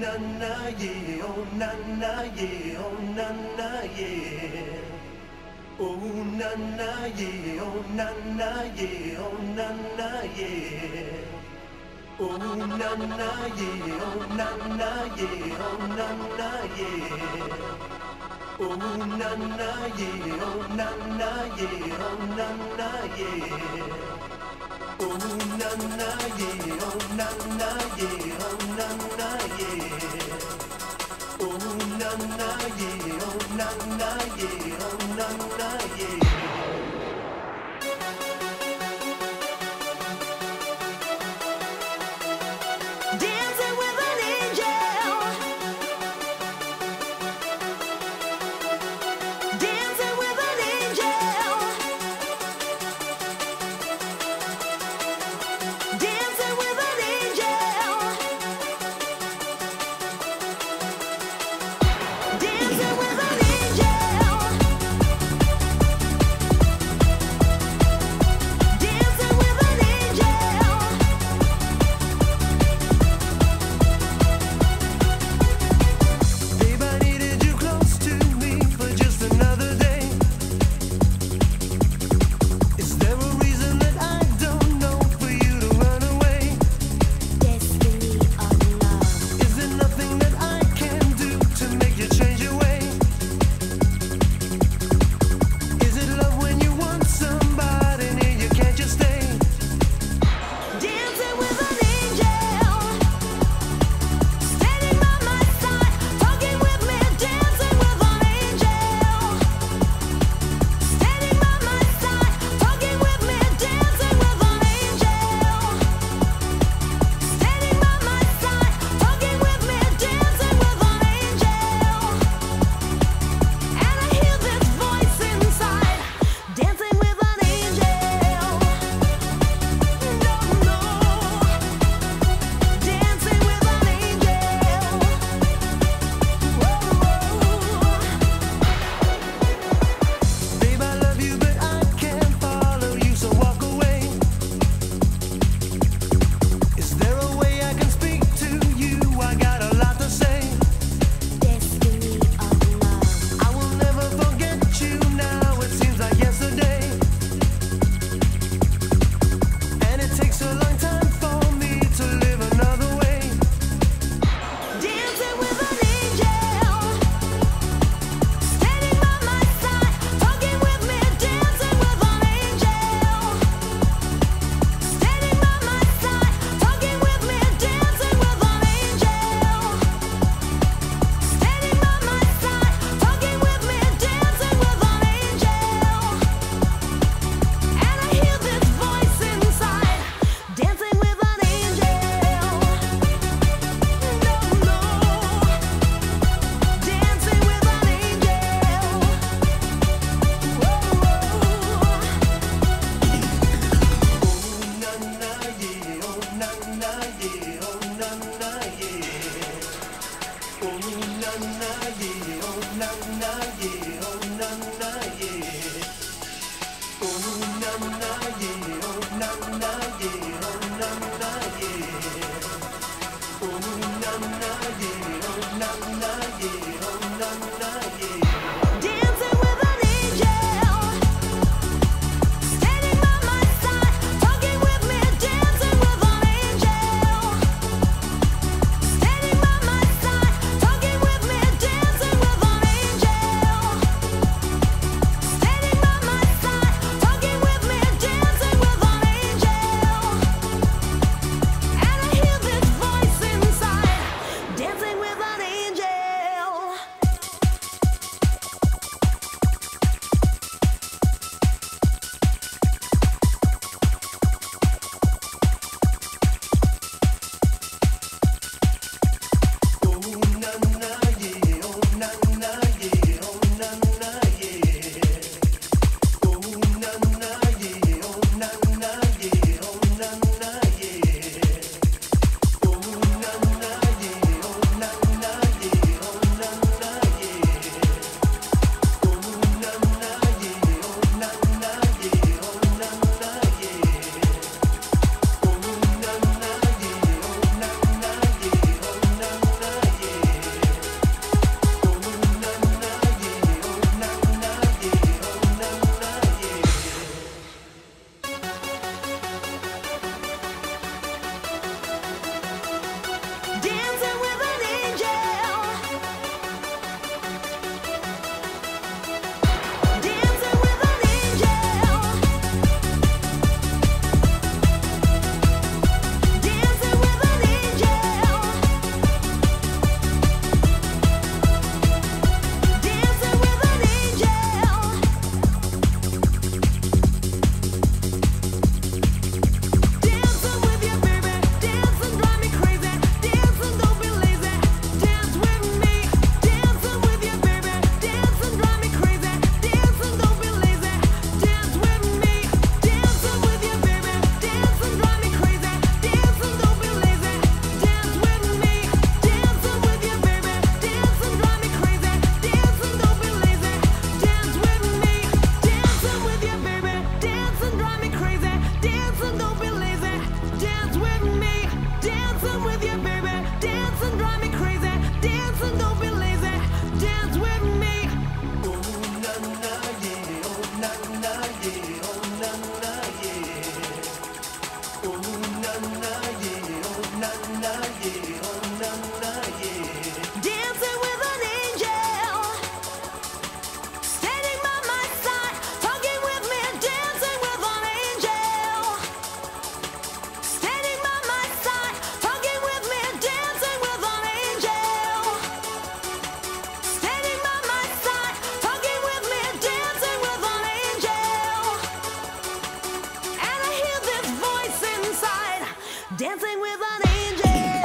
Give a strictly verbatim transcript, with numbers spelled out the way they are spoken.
na na yeah, oh na na yeah, oh na na yeah. Oh na na yeah, oh na na yeah, oh na na yeah. Oh na na yeah, oh na na yeah, oh na na yeah. Oh na na yeah, oh na na yeah, oh na na yeah. Oh na na yeah, oh na na yeah, oh na na yeah. Oh na na yeah, oh na na yeah, oh na na yeah. Dancing with an angel. dancing with you, baby. Dancing drive me crazy. Dancing, don't be lazy. Dance with me. Oh na na yeah, oh na na yeah, oh na na yeah. Oh na na yeah, oh na na yeah, oh na na yeah. Dancing with an angel, standing by my side, talking with me. Dancing with an angel, standing by my side, talking with me. Dancing with an angel, standing by my side, talking with me. Dancing with an angel, and I hear this voice inside, dancing with an angel.